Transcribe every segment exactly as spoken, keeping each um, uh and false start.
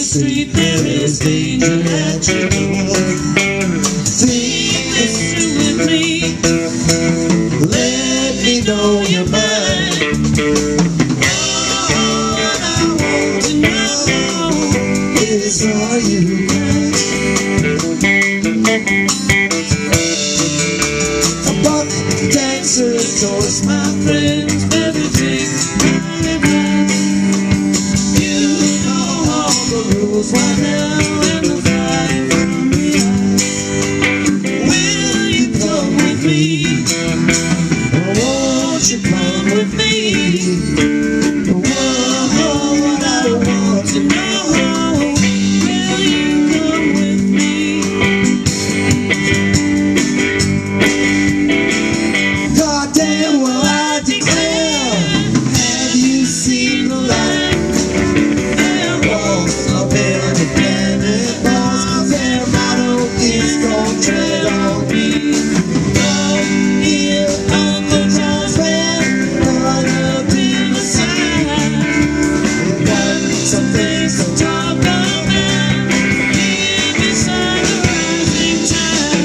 street there is danger at your door. Take this with me, let me know you're mine. All I want to know is, are you mine? A buck dancer towards my friends, every day my advice. You know all the rules right now, and the fire from the eyes. Will you come with me, or won't you come with me? Whoa, what I want to know, will you come with me? Goddamn, well I declare, have you seen the light? Their walls are built of planet balls, their motto is don't tread on me. Don't hear Uncle John's band, run up in the side. We've got some things to talk about here beside the rising tide.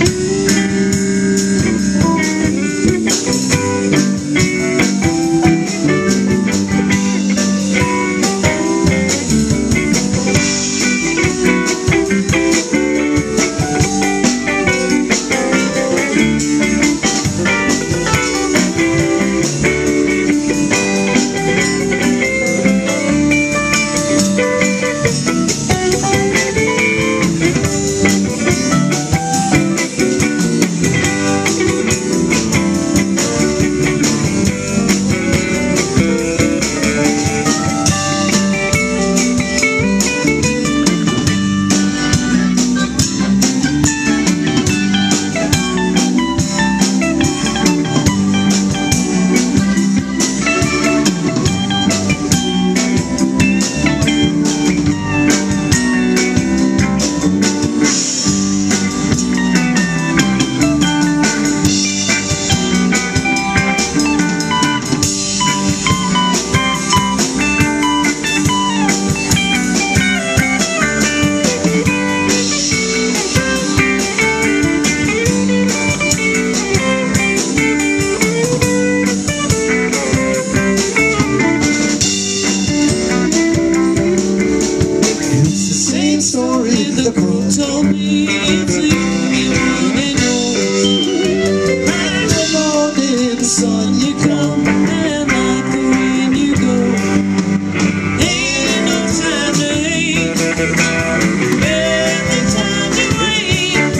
Story the crow told me, it's the only one he knows. Like the morning sun you come, and like the rain you go. Ain't no time to hate, every time to rain.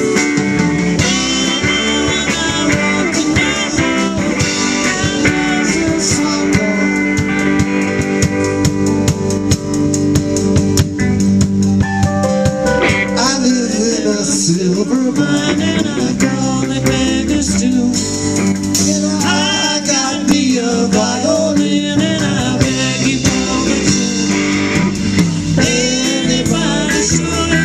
All I want to know, how does the sun go? Silver mine, and I call it beggars too. And I got me a violin, and I beg you for me too. Anybody should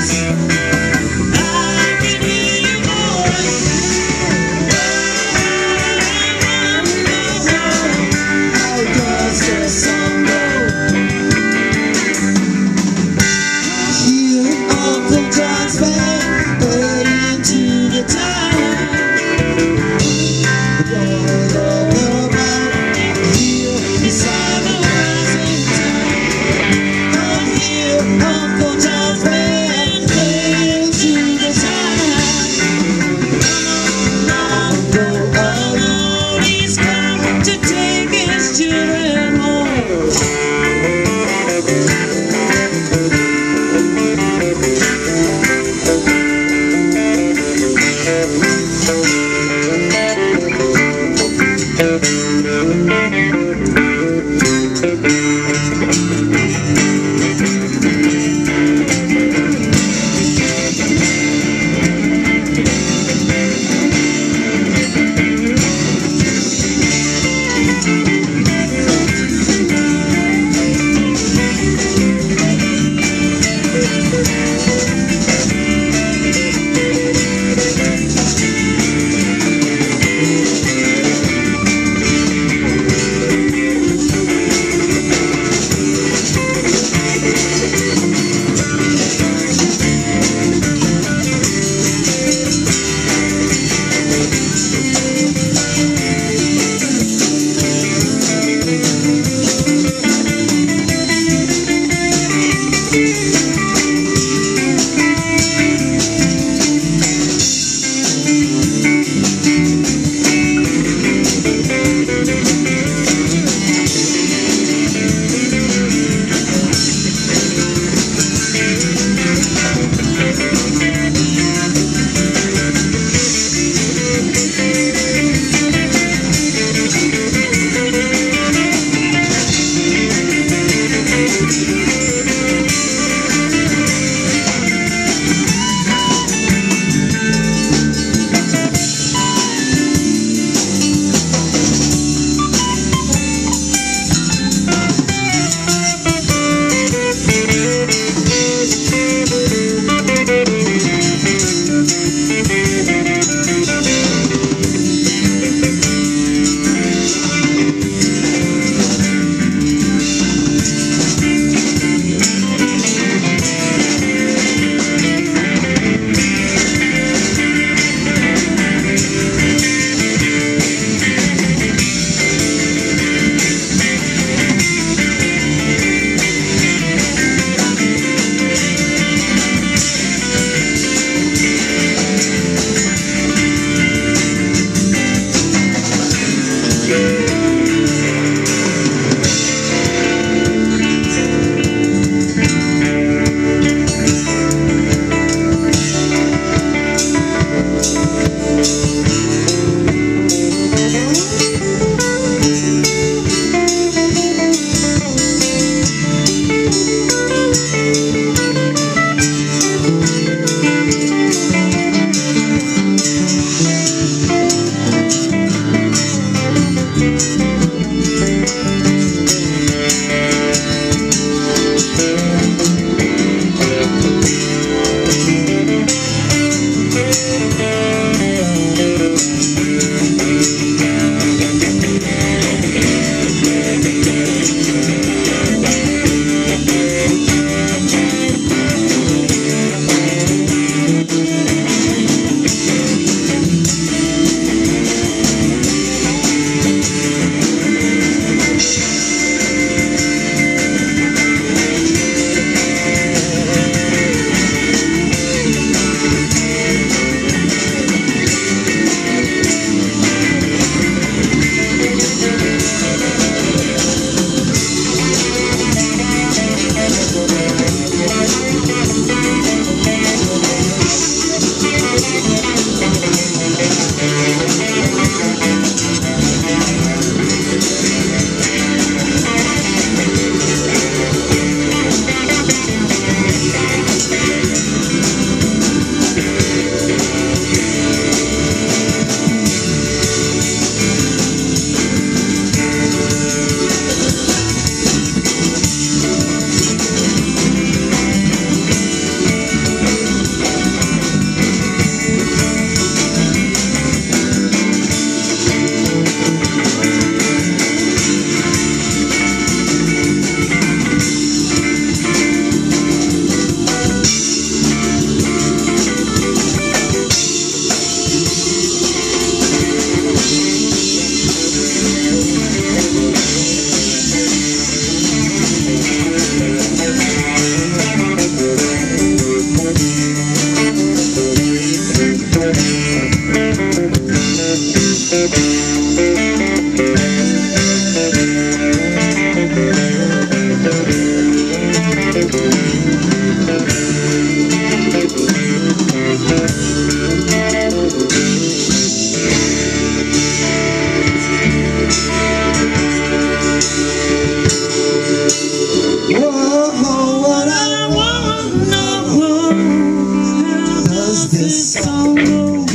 this song go?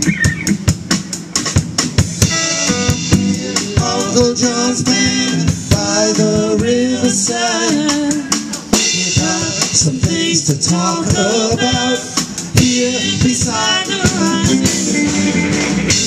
Uncle John's band by the riverside. We got some things to talk about here beside the river.